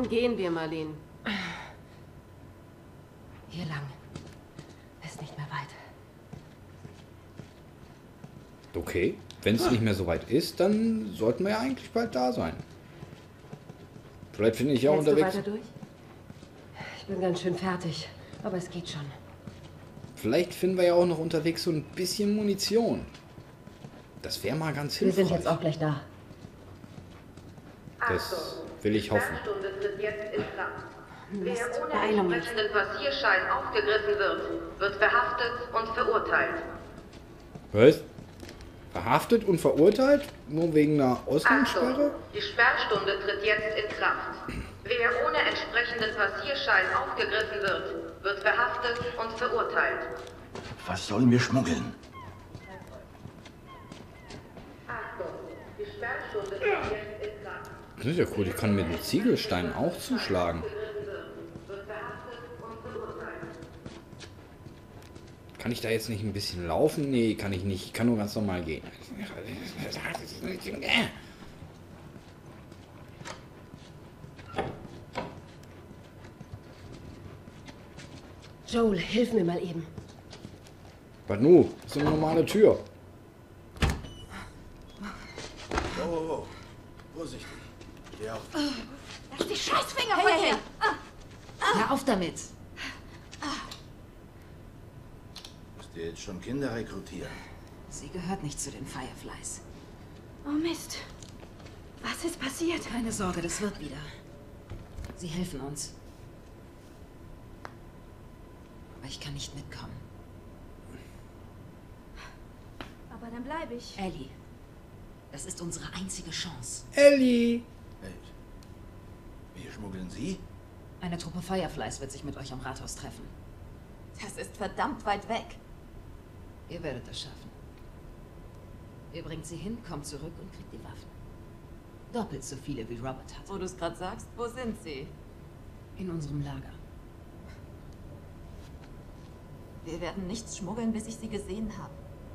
Wohin gehen wir, Marlene? Hier lang. Ist nicht mehr weit. Okay, wenn es nicht mehr so weit ist, dann sollten wir ja eigentlich bald da sein. Vielleicht finde ich ja Hältst unterwegs... du weiter durch? Ich bin ganz schön fertig, aber es geht schon. Vielleicht finden wir ja auch noch unterwegs so ein bisschen Munition. Das wäre mal ganz Wir hilfreich. sind jetzt auch gleich da. Das will ich hoffen. Sperrstunde tritt jetzt in Kraft. Wer Mist, ohne Beeilung jetzt. entsprechenden Passierschein aufgegriffen wird, wird verhaftet und verurteilt. Was? Verhaftet und verurteilt? Nur wegen einer Ausgangssperre? Die Sperrstunde tritt jetzt in Kraft. Wer ohne entsprechenden Passierschein aufgegriffen wird, verhaftet und verurteilt. Was sollen wir schmuggeln? Achtung, die Sperrstunde tritt jetzt in Kraft. Das ist ja cool, ich kann mit den Ziegelsteinen auch zuschlagen. Wird verhaftet und verurteilt. Kann ich da jetzt nicht ein bisschen laufen? Nee, kann ich nicht. Ich kann nur ganz normal gehen. Joel, hilf mir mal eben. Was nu? Das ist eine normale Tür. Oh, vorsichtig. Steh auf. Lass die Scheißfinger von her! Hör auf damit. Musst du jetzt schon Kinder rekrutieren? Sie gehört nicht zu den Fireflies. Oh Mist. Was ist passiert? Keine Sorge, das wird wieder. Sie helfen uns. Aber ich kann nicht mitkommen. Aber dann bleibe ich. Ellie, das ist unsere einzige Chance. Ellie! Hey, wir schmuggeln sie? Eine Truppe Fireflies wird sich mit euch am Rathaus treffen. Das ist verdammt weit weg. Ihr werdet es schaffen. Ihr bringt sie hin, kommt zurück und kriegt die Waffen. Doppelt so viele wie Robert hat. Wo du es gerade sagst, wo sind sie? In unserem Lager. Wir werden nichts schmuggeln, bis ich sie gesehen habe.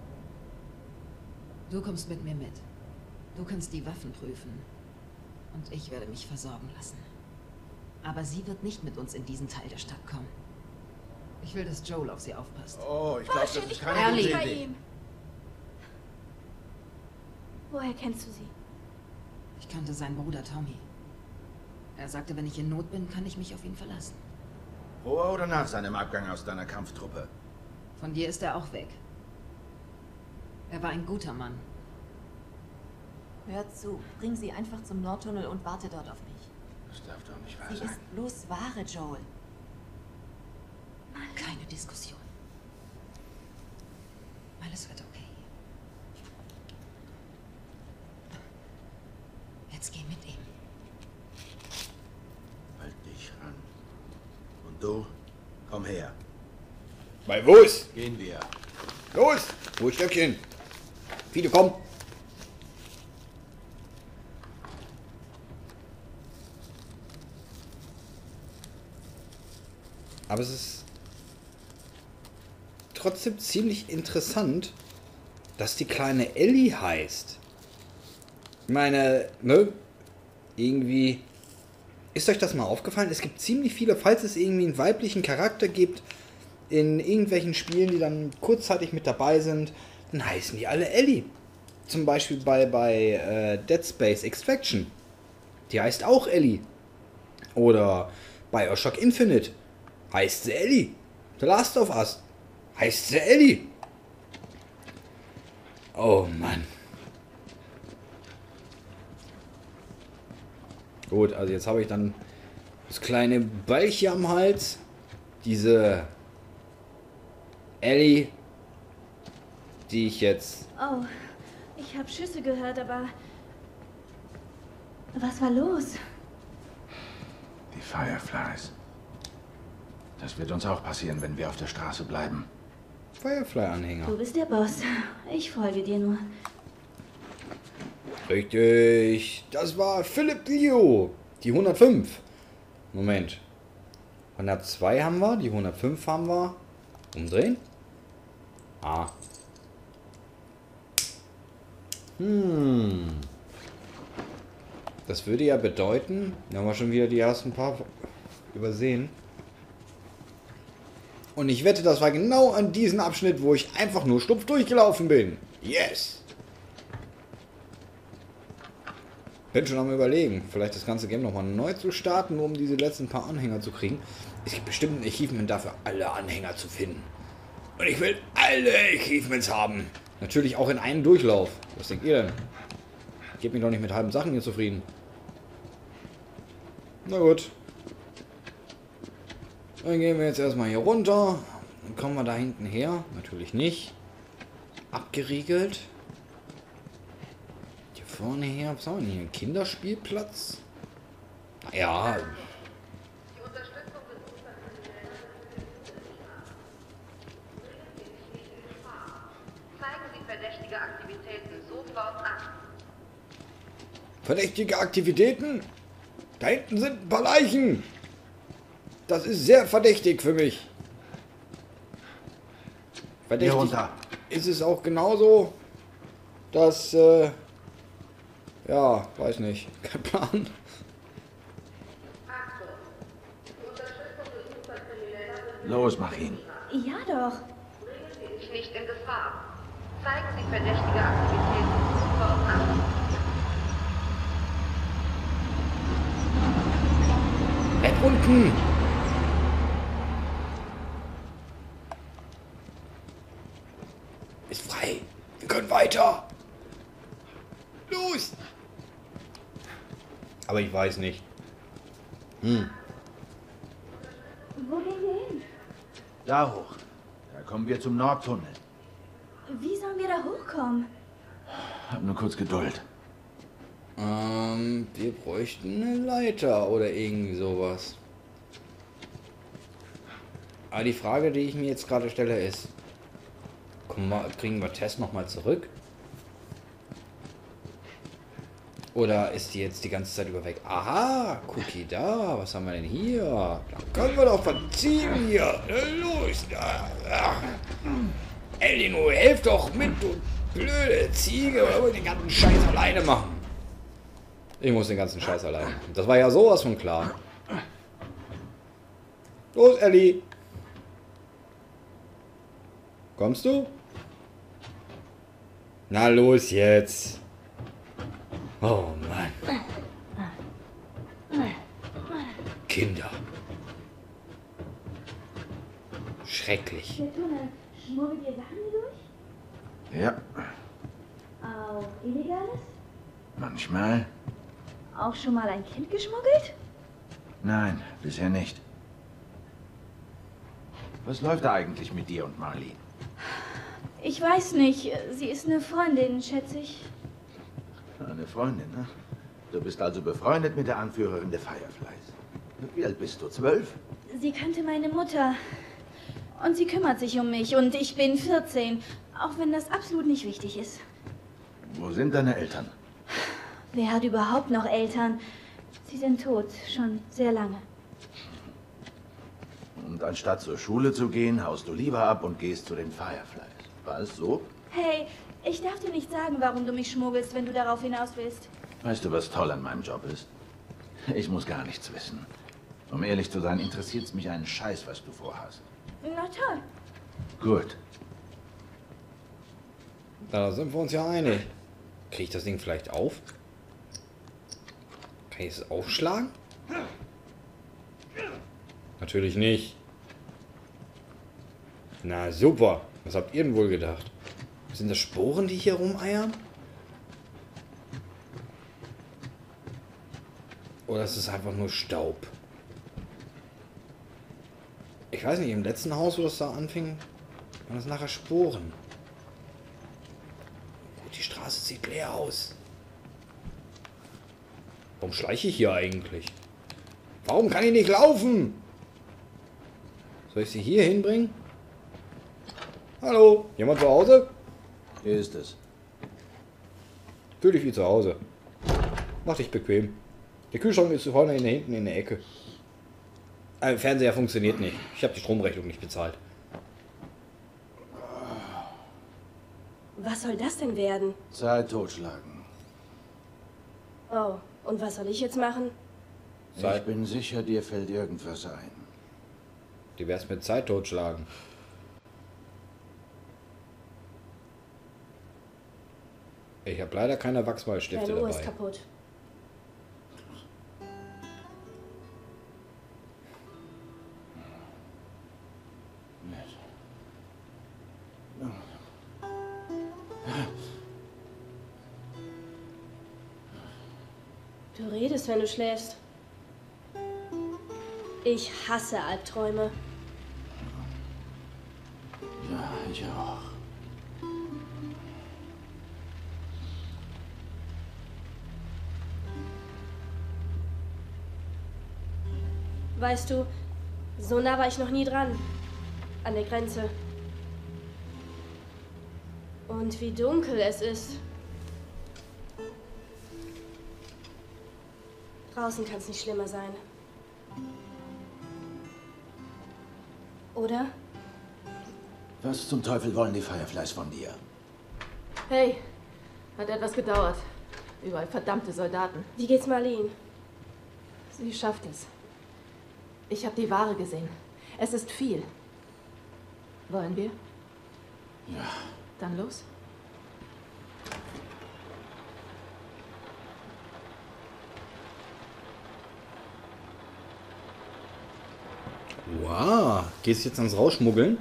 Du kommst mit mir mit. Du kannst die Waffen prüfen. Und ich werde mich versorgen lassen. Aber sie wird nicht mit uns in diesen Teil der Stadt kommen. Ich will, dass Joel auf sie aufpasst. Oh, ich glaube, das ist keine Ellie. gute Bei Idee. ihm. Woher kennst du sie? Ich kannte seinen Bruder Tommy. Er sagte, wenn ich in Not bin, kann ich mich auf ihn verlassen. Vor oder nach seinem Abgang aus deiner Kampftruppe? Von dir ist er auch weg. Er war ein guter Mann. Hör zu, bring sie einfach zum Nordtunnel und warte dort auf mich. Das darf doch nicht wahr Sie sein. ist bloß Ware, Joel. Keine Diskussion. Alles wird okay. Jetzt geh mit ihm. Halt dich ran. Und du, komm her. Bei wo ist? Gehen wir. Los! Wo ist Stöckchen? Viele kommen. Aber es ist trotzdem ziemlich interessant, dass die kleine Ellie heißt. Ich meine, ne? Irgendwie... Ist euch das mal aufgefallen? Es gibt ziemlich viele, falls es irgendwie einen weiblichen Charakter gibt, in irgendwelchen Spielen, die dann kurzzeitig mit dabei sind, dann heißen die alle Ellie. Zum Beispiel bei Dead Space Extraction. Die heißt auch Ellie. Oder Bioshock Infinite heißt sie Ellie. The Last of Us heißt sie Ellie. Oh Mann. Gut, also jetzt habe ich dann das kleine Ballchen am Hals. Diese Ellie, die ich jetzt... Oh, ich habe Schüsse gehört, aber... Was war los? Die Fireflies. Das wird uns auch passieren, wenn wir auf der Straße bleiben. Firefly-Anhänger. Du bist der Boss. Ich folge dir nur. Richtig. Das war Philipp Dio. Die 105. Moment. 102 haben wir. Die 105 haben wir. Umdrehen. Ah. Das würde ja bedeuten, da haben wir schon wieder die ersten paar übersehen. Und ich wette, das war genau an diesem Abschnitt, wo ich einfach nur stumpf durchgelaufen bin. Yes! Bin schon am Überlegen, vielleicht das ganze Game nochmal neu zu starten, nur um diese letzten paar Anhänger zu kriegen. Es gibt bestimmt ein Achievement dafür, alle Anhänger zu finden. Und ich will alle Achievements haben. Natürlich auch in einem Durchlauf. Was denkt ihr denn? Gebt mich doch nicht mit halben Sachen hier zufrieden. Na gut. Dann gehen wir jetzt erstmal hier runter. Dann kommen wir da hinten her. Natürlich nicht. Abgeriegelt. Hier vorne her. Was haben wir denn hier? Ein Kinderspielplatz? Naja. Die Unterstützung des Zeigen Sie verdächtige Aktivitäten sofort an. Verdächtige Aktivitäten? Da hinten sind ein paar Leichen. Das ist sehr verdächtig für mich. Verdächtig Hier runter. ist es auch genauso, dass, ja, weiß nicht, kein Plan. Los, mach ihn. Ja doch. Bringen Sie sich nicht in Gefahr. Zeigen Sie verdächtige Aktivitäten sofort an. Bleib unten. Ist frei. Wir können weiter. Los. Aber ich weiß nicht. Wo gehen wir hin? Da hoch. Da kommen wir zum Nordtunnel. Wie sollen wir da hochkommen? Hab nur kurz Geduld. Wir bräuchten eine Leiter oder irgendwie sowas. Aber die Frage, die ich mir jetzt gerade stelle, ist, kriegen wir Tess nochmal zurück? Oder ist die jetzt die ganze Zeit über weg? Aha, Cookie da. Was haben wir denn hier? Da können wir doch verziehen hier. Los. Eldino, helf doch mit, du blöde Ziege. Oder wollt den ganzen Scheiß alleine machen? Ich muss den ganzen Scheiß alleine. Das war ja sowas von klar. Los, Ellie. Kommst du? Na los jetzt. Oh Mann. Kinder. Schrecklich. Der Tunnel. Schmuggelt ihr Sachen hier durch? Ja, Auch Illegales? manchmal. Auch schon mal ein Kind geschmuggelt? Nein, bisher nicht. Was läuft da eigentlich mit dir und Marlene? Ich weiß nicht. Sie ist eine Freundin, schätze ich. Eine Freundin, ne? Du bist also befreundet mit der Anführerin der Fireflies. Wie alt bist du? 12? Sie kannte meine Mutter. Und sie kümmert sich um mich. Und ich bin 14. Auch wenn das absolut nicht wichtig ist. Wo sind deine Eltern? Wer hat überhaupt noch Eltern? Sie sind tot. Schon sehr lange. Und anstatt zur Schule zu gehen, haust du lieber ab und gehst zu den Fireflies. War es so? Hey, ich darf dir nicht sagen, warum du mich schmuggelst, wenn du darauf hinaus willst. Weißt du, was toll an meinem Job ist? Ich muss gar nichts wissen. Um ehrlich zu sein, interessiert es mich einen Scheiß, was du vorhast. Na toll. Gut. Da sind wir uns ja einig. Kriege ich das Ding vielleicht auf? Kann ich es aufschlagen? Natürlich nicht. Na super. Was habt ihr denn wohl gedacht? Sind das Sporen, die hier rumeiern? Oder ist es einfach nur Staub? Ich weiß nicht, im letzten Haus, wo das da anfing, waren das nachher Sporen. Gut, die Straße sieht leer aus. Warum schleiche ich hier eigentlich? Warum kann ich nicht laufen? Soll ich sie hier hinbringen? Hallo, jemand zu Hause? Hier ist es. Fühl dich wie zu Hause. Mach dich bequem. Der Kühlschrank ist vorne hinten in der Ecke. Fernseher funktioniert nicht. Ich habe die Stromrechnung nicht bezahlt. Was soll das denn werden? Zeit totschlagen. Oh, Und was soll ich jetzt machen? Ich bin sicher, dir fällt irgendwas ein. Die wär's mit Zeit totschlagen. Ich habe leider keine Wachsmalstifte Deine Uhr ist dabei. kaputt. Du redest, wenn du schläfst. Ich hasse Albträume. Ja, ich auch. Weißt du, so nah war ich noch nie dran. An der Grenze. Und wie dunkel es ist. Draußen kann es nicht schlimmer sein. Oder? Was zum Teufel wollen die Fireflies von dir? Hey, hat etwas gedauert. Überall verdammte Soldaten. Wie geht's Marlene? Sie schafft es. Ich habe die Ware gesehen. Es ist viel. Wollen wir? Ja. Dann los. Wow, gehst du jetzt ans Rausschmuggeln?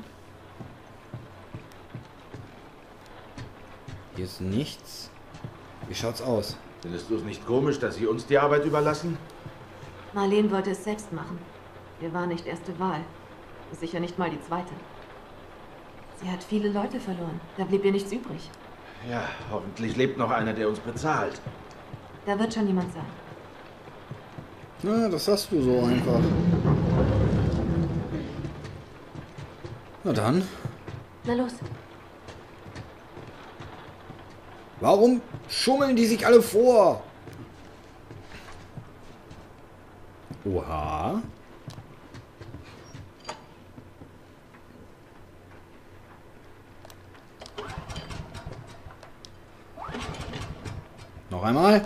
Hier ist nichts. Wie schaut's aus? Findest du es nicht komisch, dass sie uns die Arbeit überlassen? Marlene wollte es selbst machen. Wir waren nicht erste Wahl. Sicher nicht mal die zweite. Sie hat viele Leute verloren. Da blieb ihr nichts übrig. Ja, hoffentlich lebt noch einer, der uns bezahlt. Da wird schon jemand sein. Na, das hast du so einfach. Na dann. Na los. Warum schummeln die sich alle vor? Oha. Noch einmal.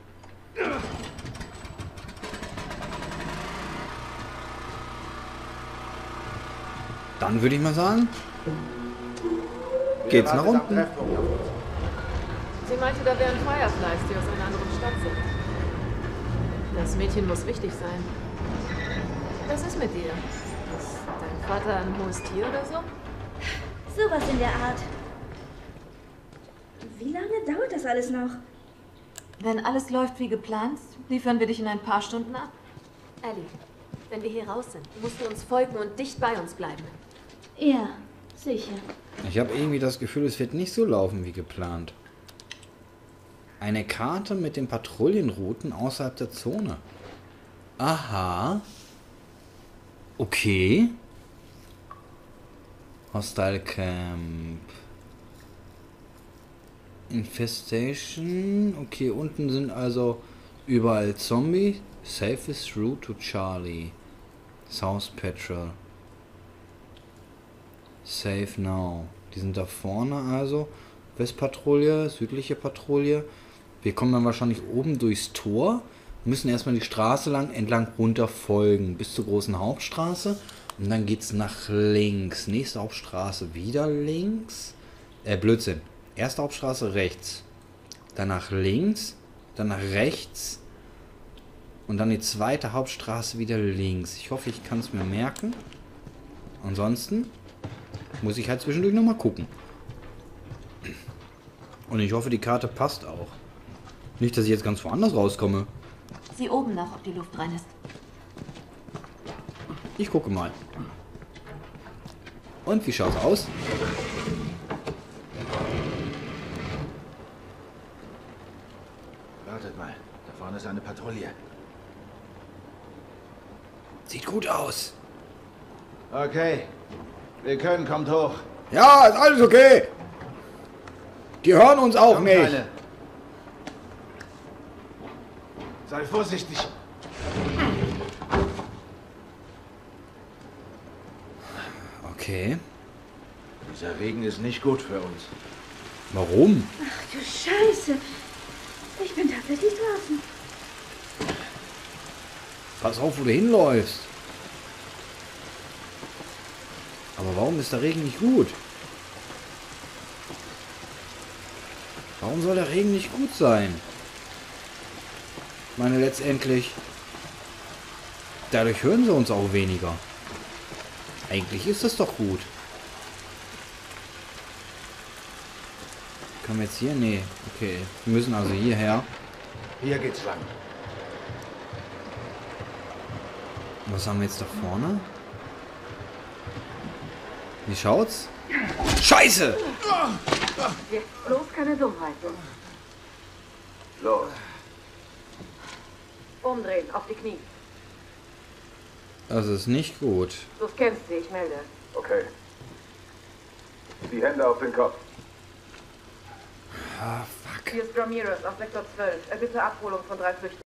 Dann würde ich mal sagen, geht's nach unten. Sie meinte, da wären Fireflies, die aus einer anderen Stadt sind. Das Mädchen muss wichtig sein. Was ist mit dir? Ist dein Vater ein hohes Tier oder so? Sowas in der Art. Wie lange dauert das alles noch? Wenn alles läuft wie geplant, liefern wir dich in ein paar Stunden ab. Ellie, wenn wir hier raus sind, musst du uns folgen und dicht bei uns bleiben. Ja, sicher. Ich habe irgendwie das Gefühl, es wird nicht so laufen wie geplant. Eine Karte mit den Patrouillenrouten außerhalb der Zone. Aha. Okay. Hostile Camp. Infestation. Okay, unten sind also überall Zombie. Safest route to Charlie. South Patrol. Safe now. Die sind da vorne also. Westpatrouille, südliche Patrouille. Wir kommen dann wahrscheinlich oben durchs Tor. Müssen erstmal die Straße entlang runter folgen. Bis zur großen Hauptstraße. Und dann geht's nach links. Nächste Hauptstraße wieder links. Blödsinn. Erste Hauptstraße rechts. Dann nach links. Dann nach rechts. Und dann die zweite Hauptstraße wieder links. Ich hoffe, ich kann es mir merken. Ansonsten muss ich halt zwischendurch nochmal gucken. Und ich hoffe, die Karte passt auch. Nicht, dass ich jetzt ganz woanders rauskomme. Sieh oben nach, ob die Luft rein ist. Ich gucke mal. Und wie schaut's aus? Wartet mal, da vorne ist eine Patrouille. Sieht gut aus. Okay, wir können, kommt hoch. Ja, ist alles okay. Die hören uns auch Kommt, nicht. Kleine. Sei vorsichtig. Okay. Dieser Regen ist nicht gut für uns. Warum? Ach du Scheiße. Ich bin tatsächlich draußen. Pass auf, wo du hinläufst. Aber warum ist der Regen nicht gut? Warum soll der Regen nicht gut sein? Ich meine, letztendlich... Dadurch hören sie uns auch weniger. Eigentlich ist das doch gut. Können wir jetzt hier? Nee. Okay. Wir müssen also hierher. Hier geht's lang. Was haben wir jetzt da vorne? Wie schaut's? Scheiße! Jetzt bloß keine Dummheiten. Los. Umdrehen, auf die Knie. Das ist nicht gut. Du scannst sie, ich melde. Okay. Die Hände auf den Kopf. Ah, fuck. Hier ist Ramirez auf Sektor 12. Er bitte Abholung von 3 Flüchtlingen.